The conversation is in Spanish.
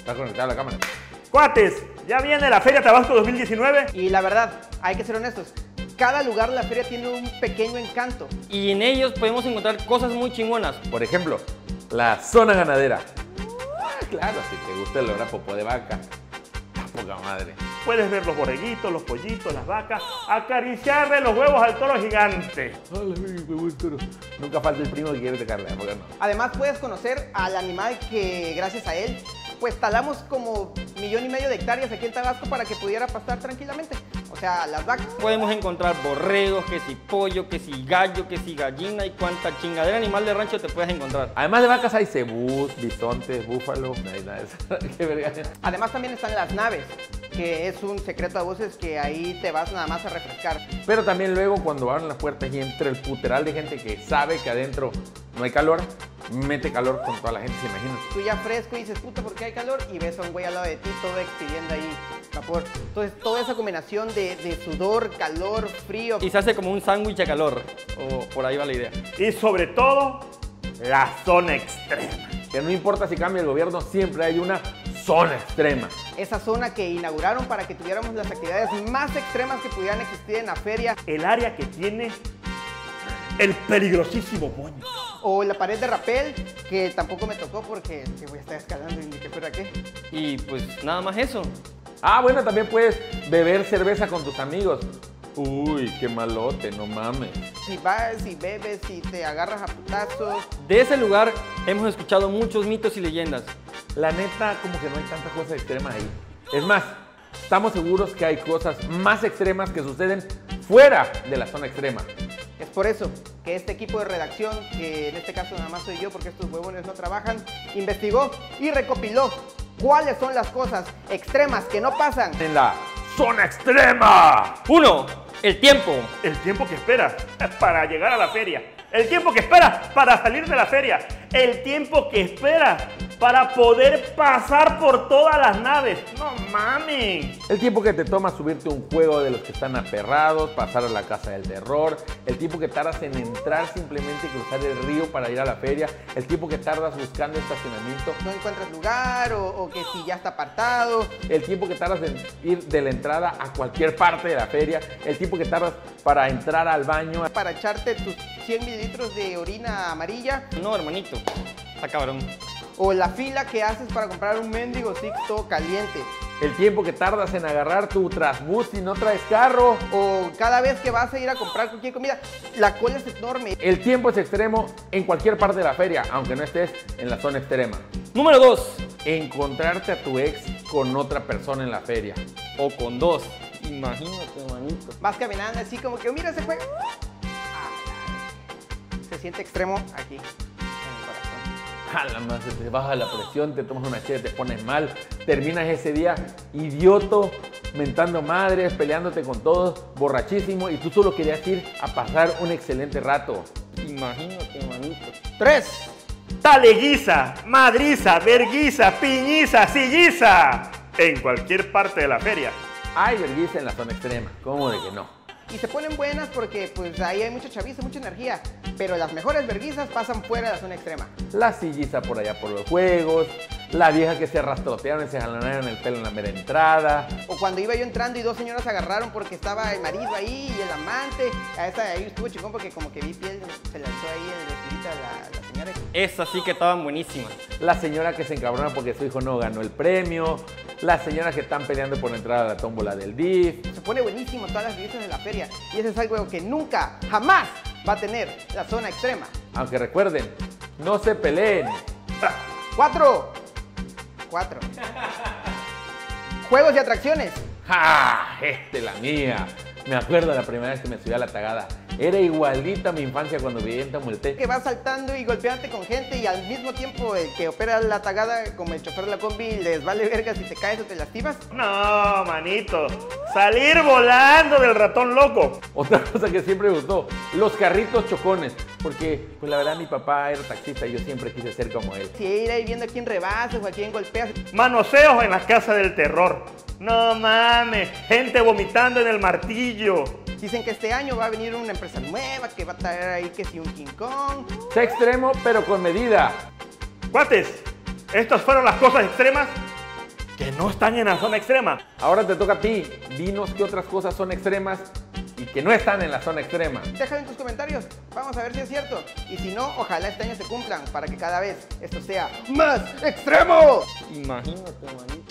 Está conectada a la cámara. Cuates, ya viene la Feria Tabasco 2019. Y la verdad, hay que ser honestos, cada lugar de la feria tiene un pequeño encanto. Y en ellos podemos encontrar cosas muy chingonas. Por ejemplo, la zona ganadera. Claro, si te gusta el olor a popó de vaca. Poca madre. Puedes ver los borreguitos, los pollitos, las vacas, acariciarle los huevos al toro gigante. Nunca falta el primo que quiere tocarle, ¿por qué no? Además puedes conocer al animal que gracias a él pues talamos como 1,5 millones de hectáreas aquí en Tabasco para que pudiera pastar tranquilamente. O sea, las vacas. Podemos encontrar borregos, que si pollo, que si gallo, que si gallina y cuánta chingadera animal de rancho te puedes encontrar. Además de vacas hay cebús, bisontes, búfalos, no hay nada de eso. Qué verga. Además también están las naves, que es un secreto a voces que ahí te vas nada más a refrescar. Pero también luego cuando abren las puertas y entra el puteral de gente que sabe que adentro no hay calor, mete calor con toda la gente, se imagina. Tú ya fresco y dices, puta, ¿por qué hay calor? Y ves a un güey al lado de ti todo expidiendo ahí vapor. Entonces toda esa combinación de sudor, calor, frío. Y se hace como un sándwich a calor, o por ahí va la idea. Y sobre todo, la zona extrema. Que no importa si cambia el gobierno, siempre hay una zona extrema. Esa zona que inauguraron para que tuviéramos las actividades más extremas que pudieran existir en la feria. El área que tiene el peligrosísimo moño. O la pared de rapel, que tampoco me tocó porque voy a estar escalando y ni qué fuera qué. Y pues nada más eso. Ah, bueno, también puedes beber cerveza con tus amigos. Uy, qué malote, no mames. Si vas, si bebes, si te agarras a putazos. De ese lugar hemos escuchado muchos mitos y leyendas. La neta, como que no hay tantas cosas extremas ahí. Es más, estamos seguros que hay cosas más extremas que suceden fuera de la zona extrema. Es por eso que este equipo de redacción, que en este caso nada más soy yo porque estos huevones no trabajan, investigó y recopiló cuáles son las cosas extremas que no pasan En la zona extrema. 1. El tiempo. El tiempo que esperas para llegar a la feria. El tiempo que esperas para salir de la feria. El tiempo que esperas para poder pasar por todas las naves. No mames. El tiempo que te toma subirte a un juego de los que están aperrados, pasar a la casa del terror, el tiempo que tardas en entrar simplemente y cruzar el río para ir a la feria, el tiempo que tardas buscando estacionamiento, no encuentras lugar o que si ya está apartado. el tiempo que tardas en ir de la entrada a cualquier parte de la feria, el tiempo que tardas para entrar al baño. Para echarte tus 100 mililitros de orina amarilla. No, hermanito. Está cabrón. O la fila que haces para comprar un mendigo Sixto caliente. El tiempo que tardas en agarrar tu trasbús si no traes carro. O cada vez que vas a ir a comprar cualquier comida, la cola es enorme. El tiempo es extremo en cualquier parte de la feria, aunque no estés en la zona extrema. Número 2. Encontrarte a tu ex con otra persona en la feria. O con 2. Imagínate, hermanito. Vas caminando así como que, mira ese juego. Se siente extremo aquí, en el corazón. Jala, más, se te baja la presión, te tomas una chela, te pones mal, terminas ese día idioto, mentando madres, peleándote con todos, borrachísimo, y tú solo querías ir a pasar un excelente rato. Imagínate, hermanito. 3. Taleguiza, madriza, verguiza, piñiza, silliza. En cualquier parte de la feria. Hay vergüenza en la zona extrema, ¿cómo de que no? Y se ponen buenas porque pues ahí hay mucha chaviza, mucha energía. Pero las mejores verguizas pasan fuera de la zona extrema. La silliza por allá por los juegos, la vieja que se arrastrotearon y se jalonearon el pelo en la mera entrada. O cuando iba yo entrando y 2 señoras se agarraron porque estaba el marido ahí y el amante. A esa de ahí estuvo chingón porque como que vi piel, se lanzó ahí el vestidito a la señora. Esas sí que estaban buenísimas. La señora que se encabrona porque su hijo no ganó el premio. Las señoras que están peleando por entrar a la tómbola del DIF. Se pone buenísimo todas las verguizas de la feria. Y eso es algo que nunca, jamás va a tener la zona extrema. Aunque recuerden, no se peleen. 4. Juegos y atracciones. ¡Ja! La mía. Me acuerdo la primera vez que me subí a la tagada. Era igualita a mi infancia cuando vivía en Tamuelté. Que vas saltando y golpeándote con gente y al mismo tiempo el que opera la tagada, como el chofer de la combi, les vale verga si te caes o te lastimas. No, manito. Salir volando del ratón loco. Otra cosa que siempre me gustó, los carritos chocones. Porque, pues la verdad, mi papá era taxista y yo siempre quise ser como él. Si ir ahí viendo a quién rebasas o a quién golpeas. Manoseos en la casa del terror. No mames. Gente vomitando en el martillo. Dicen que este año va a venir una empresa nueva que va a traer ahí que si un King Kong. Sé extremo, pero con medida. Cuates, estas fueron las cosas extremas que no están en la zona extrema. Ahora te toca a ti. Dinos qué otras cosas son extremas y que no están en la zona extrema. Déjalo en tus comentarios, vamos a ver si es cierto. Y si no, ojalá este año se cumplan para que cada vez esto sea más extremo. Imagínate, manito.